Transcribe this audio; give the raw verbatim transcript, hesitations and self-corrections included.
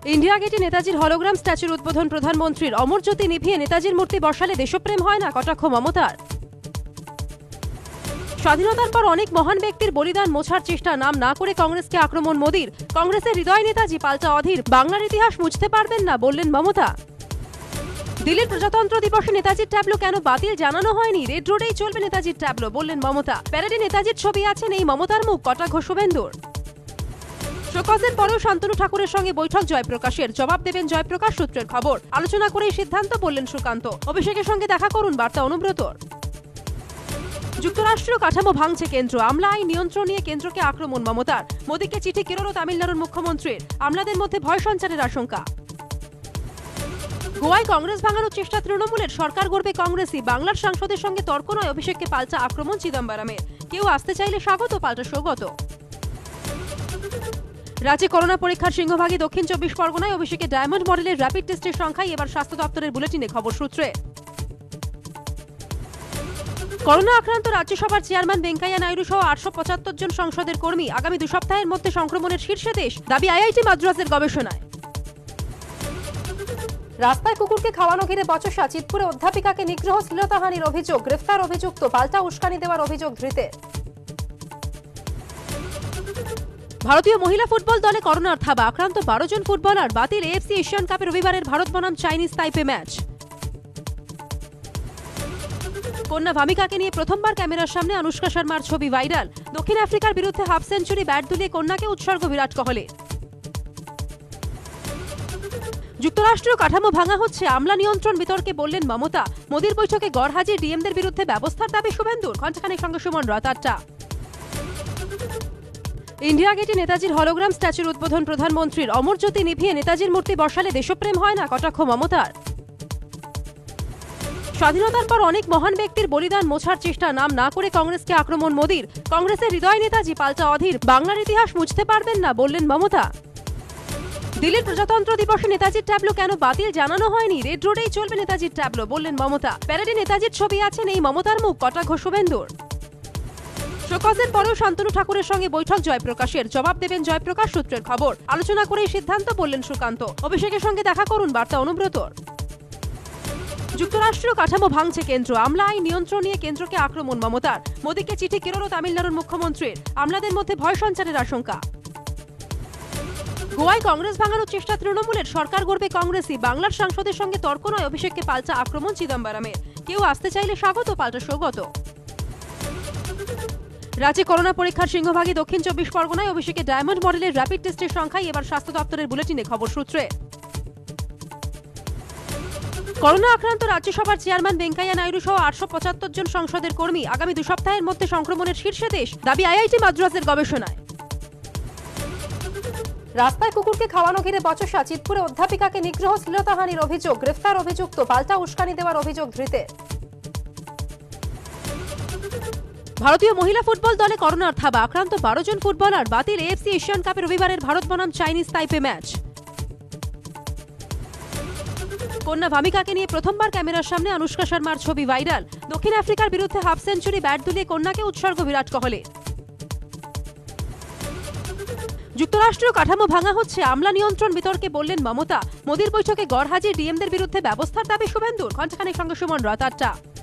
India গেটে নেতাজির hologram স্ট্যাচুর উদ্বোধন প্রধানমন্ত্রীর। অমর জ্যোতি নিভিয়ে নেতাজির মূর্তি বসালে দেশপ্রেম হয় না, কটাক্ষ মমতার। স্বাধীনতার পর অনেক মহান ব্যক্তির বলিদান মোছার চেষ্টা নাম না করে কংগ্রেসকে আক্রমণ মোদীর। কংগ্রেসের হৃদয় নেতাজি পাল্টা অধীর, বাংলার ইতিহাস মুছতে পারবেন না বললেন মমতা। দিল্লির প্রজাতন্ত্র দিবসে নেতাজির ট্যাবলো কেন বাতিল জানানো হয়নি, রেড রোডেই চলবে নেতাজির ট্যাবলো বললেন মমতা। প্যারেডে নেতাজির ছবি আছেন এই মমতার মুখ, কটাক্ষ শুভেন্দুর। শোকজের পরেও শান্তনু ঠাকুরের সঙ্গে বৈঠক জয়প্রকাশের, জবাব দেবেন জয়প্রকাশ সূত্রের খবর। আলোচনা করেই সিদ্ধান্ত বললেন সুকান্ত। অভিষেকের সঙ্গে দেখা করুন, বার্তা অনুব্রতর। যুক্তরাষ্ট্রীয় কাঠামো ভাঙছে কেন্দ্র, আমলা আইন নিয়ন্ত্রণ নিয়ে কেন্দ্রকে আক্রমণ মমতার। মোদীকে চিঠি কেরল ও তামিলনাড়ুর মুখ্যমন্ত্রীর, আমলাদের মধ্যে ভয় সঞ্চারের আশঙ্কা। গোয়ায় কংগ্রেস ভাঙানোর চেষ্টা তৃণমূলের, সরকার গড়বে কংগ্রেসই। বাংলার সাংসদের সঙ্গে তর্ক নয়, অভিষেককে পাল্টা আক্রমণ চিদম্বরমের। কেউ আসতে চাইলে স্বাগত, পাল্টা সৌগত। রাজ্যে করোনা পরীক্ষার সিংহভাগই দক্ষিণ চব্বিশ পরগনায়। অভিষেকে ডায়মন্ড মডেলের র্যাপিড টেস্টের সংখ্যায় এবার স্বাস্থ্য দপ্তরের বুলেটিনে খবর সূত্রে। করোনা আক্রান্ত রাজ্যসভার চেয়ারম্যান ভেঙ্কাইয়া নাইডু সহ আটশো পঁচাত্তর জন সংসদের কর্মী। আগামী দু সপ্তাহের মধ্যে সংক্রমণের শীর্ষে দেশ, দাবি আইআইটি মাদ্রাজের গবেষণায়। রাস্তায় কুকুরকে খাওয়ানো ঘিরে বচসা, চিতপুরে অধ্যাপিকাকে নিগ্রহ শ্লীলতাহানির অভিযোগ, গ্রেফতার অভিযুক্ত, পাল্টা উস্কানি দেওয়ার অভিযোগ ধৃতের। ভারতীয় মহিলা ফুটবল দলে করোনার থাবা, আক্রান্ত বারো জন ফুটবলার। বাতিল এএফসি এশিয়ান কাপে রবিবারের ভারত বনাম চাইনিজ তাইপে ম্যাচ। কন্যা ভামিকাকে নিয়ে প্রথমবার ক্যামেরার সামনে আনুষ্কা শর্মার ছবি ভাইরাল। দক্ষিণ আফ্রিকার বিরুদ্ধে হাফ সেঞ্চুরি ব্যাট দুলিয়ে কন্যাকে উৎসর্গ বিরাট কোহলি। যুক্তরাষ্ট্রীয় কাঠামো ভাঙা হচ্ছে, আমলা নিয়ন্ত্রণ বিতর্কে বললেন মমতা। মোদীর বৈঠকে গড়হাজির ডিএমদের বিরুদ্ধে ব্যবস্থার দাবি শুভেন্দুর। ঘণ্টাখানেক সঙ্গে সুমন, রাত আটটা। ইন্ডিয়া গেটে নেতাজির হলোগ্রাম স্ট্যাচুর উদ্বোধন প্রধানমন্ত্রীর। অমর জ্যোতি নিভিয়ে নেতাজির মূর্তি বসালে দেশপ্রেম হয় না, কটাক্ষ মমতার। স্বাধীনতার পর অনেক মহান ব্যক্তির বলিদান মোছার চেষ্টা নাম না করে কংগ্রেসকে আক্রমণ মোদীর। কংগ্রেসের হৃদয় নেতাজি পাল্টা অধীর, বাংলার ইতিহাস মুছতে পারবেন না বললেন মমতা। দিল্লির প্রজাতন্ত্র দিবসে নেতাজির ট্যাবলো কেন বাতিল জানানো হয়নি, রেড রোডেই চলবে নেতাজির ট্যাবলো বললেন মমতা। প্যারেডে নেতাজির ছবি আছেন এই মমতার মুখ, কটাক্ষ শুভেন্দুর। শোকজের পরেও শান্তনু ঠাকুরের সঙ্গে বৈঠক জয়প্রকাশের, জবাব দেবেন জয়প্রকাশ সূত্রের খবর। আলোচনা করেই সিদ্ধান্ত বললেন সুকান্ত। অভিষেকের সঙ্গে দেখা করুন, বার্তা অনুব্রতর। যুক্তরাষ্ট্রীয় কাঠামো ভাঙছে কেন্দ্র, আমলা আইন নিয়ন্ত্রণ নিয়ে কেন্দ্রকে আক্রমণ মমতার। মোদীকে চিঠি কেরল ও তামিলনাড়ুর মুখ্যমন্ত্রীর, আমলাদের মধ্যে ভয় সঞ্চারের আশঙ্কা। গোয়ায় কংগ্রেস ভাঙানোর চেষ্টা তৃণমূলের, সরকার গড়বে কংগ্রেসই। বাংলার সাংসদের সঙ্গে তর্ক নয়, অভিষেককে পাল্টা আক্রমণ চিদম্বরমের। কেউ আসতে চাইলে স্বাগত, পাল্টা সৌগত। রাজ্যে করোনা পরীক্ষার সিংহভাগই দক্ষিণ চব্বিশ পরগনায়। অভিষেকে ডায়মন্ড মডেলের র্যাপিড টেস্টের সংখ্যায় এবার স্বাস্থ্য দপ্তরের বুলেটিনে খবর সূত্রে। করোনা আক্রান্ত রাজ্যসভার চেয়ারম্যান ভেঙ্কাইয়া নাইডু সহ আটশো পঁচাত্তর জন সংসদের কর্মী। আগামী দু সপ্তাহের মধ্যে সংক্রমণের শীর্ষে দেশ, দাবি আইআইটি মাদ্রাজের গবেষণায়। রাস্তায় কুকুরকে খাওয়ানো ঘিরে বচসা, চিতপুরে অধ্যাপিকাকে নিগ্রহ শ্লীলতাহানির অভিযোগ, গ্রেফতার অভিযুক্ত, পাল্টা উস্কানি দেওয়ার অভিযোগ ধৃতের। ভারতীয় মহিলা ফুটবল দলে করোনার থাবা, আক্রান্ত বারো জন ফুটবলার। বাতিল এএফসি এশিয়ান কাপে রবিবারের ভারত বনাম চাইনিজ তাইপে ম্যাচ। কন্যা ভামিকাকে নিয়ে প্রথমবার ক্যামেরার সামনে আনুষ্কা শর্মার ছবি ভাইরাল। দক্ষিণ আফ্রিকার বিরুদ্ধে হাফ সেঞ্চুরি ব্যাট দুলিয়ে কন্যাকে উৎসর্গ বিরাট কোহলি। যুক্তরাষ্ট্রীয় কাঠামো ভাঙা হচ্ছে, আমলা নিয়ন্ত্রণ বিতর্কে বললেন মমতা। মোদীর বৈঠকে গড়হাজির ডিএমদের বিরুদ্ধে ব্যবস্থার দাবি শুভেন্দুর। ঘণ্টাখানেক সঙ্গে সুমন, রাত আটটা।